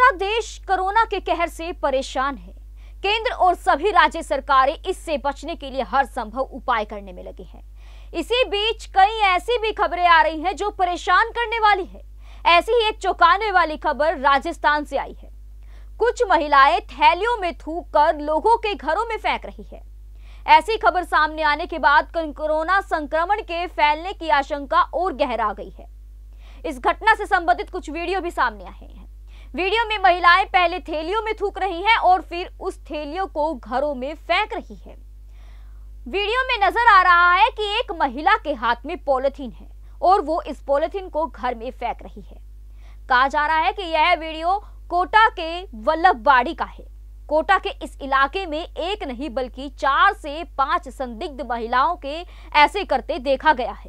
सारा देश कोरोना के कहर से परेशान है। केंद्र और सभी राज्य सरकारें इससे बचने के लिए हर संभव उपाय करने में लगी हैं। इसी बीच कई ऐसी भी खबरें आ रही हैं जो परेशान करने वाली है। ऐसी ही एक चौंकाने वाली खबर राजस्थान से आई है। कुछ महिलाएं थैलियों में थूक कर लोगों के घरों में फेंक रही है। ऐसी खबर सामने आने के बाद कोरोना संक्रमण के फैलने की आशंका और गहरा गई है। इस घटना से संबंधित कुछ वीडियो भी सामने आए हैं। वीडियो में महिलाएं पहले थैलियों में थूक रही हैं और फिर उस थैलियों को घरों में फेंक रही है। वीडियो में नजर आ रहा है कि एक महिला के हाथ में पॉलिथीन है और वो इस पॉलिथीन को घर में फेंक रही है। कहा जा रहा है कि यह वीडियो कोटा के वल्लभबाड़ी का है। कोटा के इस इलाके में एक नहीं बल्कि 4 से 5 संदिग्ध महिलाओं के ऐसे करते देखा गया है।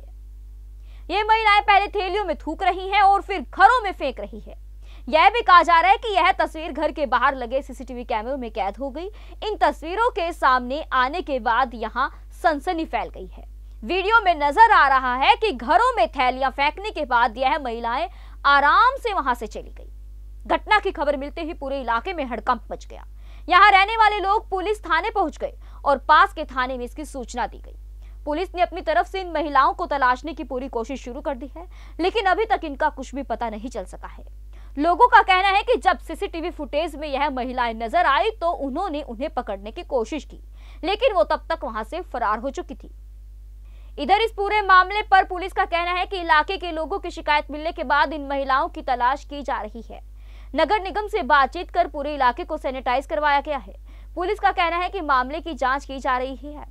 ये महिलाएं पहले थैलियों में थूक रही हैं और फिर घरों में फेंक रही है। यह भी कहा जा रहा है कि यह तस्वीर घर के बाहर लगे सीसीटीवी कैमरों में कैद हो गई। इन तस्वीरों के सामने आने के बाद यहां सनसनी फैल गई है। वीडियो में नजर आ रहा है कि घरों में थैलियां फेंकने के बाद यह महिलाएं आराम से वहां से चली गई। घटना की खबर मिलते ही पूरे इलाके में हड़कंप मच गया। यहां रहने वाले लोग पुलिस थाने पहुंच गए और पास के थाने में इसकी सूचना दी गई। पुलिस ने अपनी तरफ से इन महिलाओं को तलाशने की पूरी कोशिश शुरू कर दी है, लेकिन अभी तक इनका कुछ भी पता नहीं चल सका है। लोगों का कहना है कि जब सीसीटीवी फुटेज में यह महिलाएं नजर आई तो उन्होंने उन्हें पकड़ने की कोशिश की, लेकिन वो तब तक वहां से फरार हो चुकी थी। इधर इस पूरे मामले पर पुलिस का कहना है कि इलाके के लोगों की शिकायत मिलने के बाद इन महिलाओं की तलाश की जा रही है। नगर निगम से बातचीत कर पूरे इलाके को सैनिटाइज करवाया गया है। पुलिस का कहना है कि मामले की जांच की जा रही है।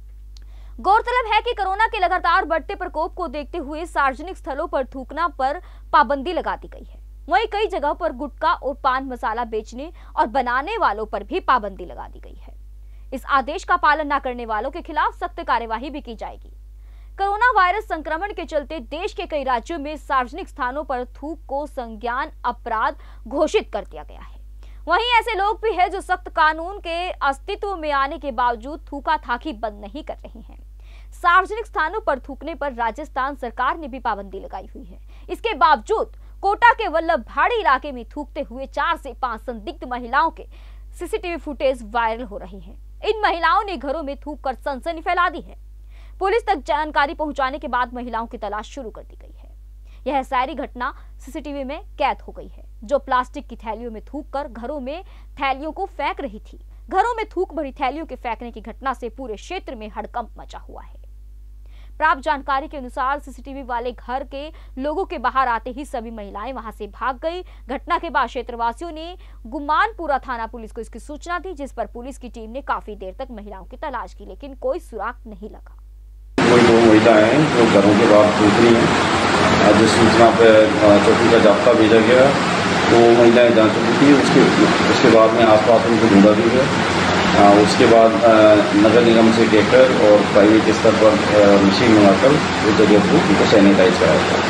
गौरतलब है कि कोरोना के लगातार बढ़ते प्रकोप को देखते हुए सार्वजनिक स्थलों पर थूकना पर पाबंदी लगा दी गई है। वहीं कई जगहों पर गुटखा और पान मसाला बेचने और बनाने वालों पर भी पाबंदी लगा दी गई है। इस आदेश का पालन न करने वालों के खिलाफ सख्त कार्यवाही भी की जाएगी। कोरोना वायरस संक्रमण के चलते देश के कई राज्यों में सार्वजनिक स्थानों पर थूक को संज्ञान अपराध घोषित कर दिया गया है। वहीं ऐसे लोग भी हैं जो सख्त कानून के अस्तित्व में आने के बावजूद थूका थाकी बंद नहीं कर रहे हैं। सार्वजनिक स्थानों पर थूकने पर राजस्थान सरकार ने भी पाबंदी लगाई हुई है। इसके बावजूद कोटा के वल्लभबाड़ी इलाके में थूकते हुए 4 से 5 संदिग्ध महिलाओं के सीसीटीवी फुटेज वायरल हो रहे हैं। इन महिलाओं ने घरों में थूक कर सनसनी फैला दी है। पुलिस तक जानकारी पहुंचाने के बाद महिलाओं की तलाश शुरू कर दी गई है। यह सारी घटना सीसीटीवी में कैद हो गई है, जो प्लास्टिक की थैलियों में थूक कर घरों में थैलियों को फेंक रही थी। घरों में थूक भरी थैलियों के फेंकने की घटना से पूरे क्षेत्र में हड़कंप मचा हुआ है। प्राप्त जानकारी के अनुसार सीसीटीवी वाले घर के लोगों के बाहर आते ही सभी महिलाएं वहां से भाग गई। घटना के बाद क्षेत्रवासियों ने गुमानपुरा थाना पुलिस को इसकी सूचना दी, जिस पर पुलिस की टीम ने काफी देर तक महिलाओं की तलाश की, लेकिन कोई सुराग नहीं लगा। कोई 2 महिलाएं हैं जो घरों के बाहर थूक रही हैं। आज सूचना पर चौकी का जाब्ता भेजा गया, वो महिलाएं जा चुकी थी। उसके बाद में आसपास उनको ढूंढा भी है। उसके बाद नगर निगम से ट्रैक्टर और प्राइवेट स्तर पर मशीन मंगाकर उस जगह को उनको सैनिटाइज कराया था।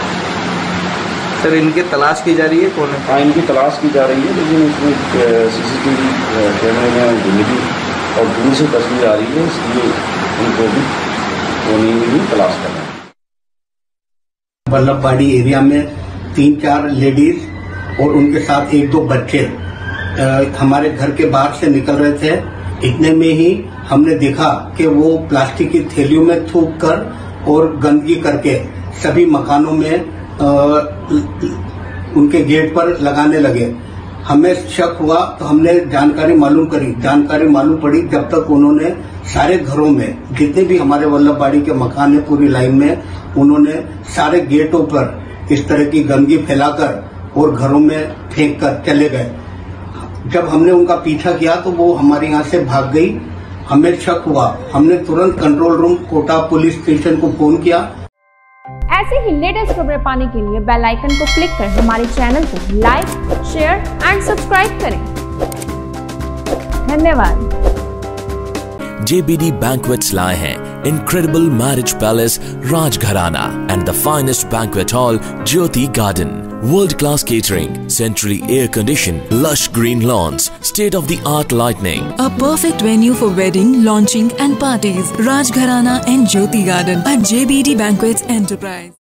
सर, इनकी तलाश की जा रही है? कौन है? हाँ, इनकी तलाश की जा रही है, लेकिन उसमें सीसीटीवी कैमरे में धुंधली और दूर से तस्वीर आ रही है, इसलिए उनको भी तलाश कर रहे हैं। वल्लभबाड़ी एरिया में 3-4 लेडीज और उनके साथ 1-2 बच्चे हमारे घर के बाहर से निकल रहे थे। इतने में ही हमने देखा कि वो प्लास्टिक की थैलियों में थूक कर और गंदगी करके सभी मकानों में उनके गेट पर लगाने लगे। हमें शक हुआ तो हमने जानकारी मालूम पड़ी जब तक उन्होंने सारे घरों में जितने भी हमारे वल्लभबाड़ी के मकान है पूरी लाइन में, उन्होंने सारे गेटों पर इस तरह की गंदगी फैलाकर और घरों में फेंक कर चले गए। जब हमने उनका पीछा किया तो वो हमारे यहाँ से भाग गई। हमें शक हुआ, हमने तुरंत control room Kota police station को फोन किया। ऐसे ही लेटेस्ट खबरें पाने के लिए बेल आइकन को क्लिक कर हमारे चैनल को लाइक, शेयर एंड सब्सक्राइब करें। धन्यवाद। JBD Banquets लाए हैं incredible marriage palace Rajgharana and the finest banquet hall Jyoti Garden. World-class catering, centrally air-conditioned, lush green lawns, state-of-the-art lighting. A perfect venue for wedding, launching and parties. Rajgharana and Jyoti Garden at JBD Banquets Enterprise.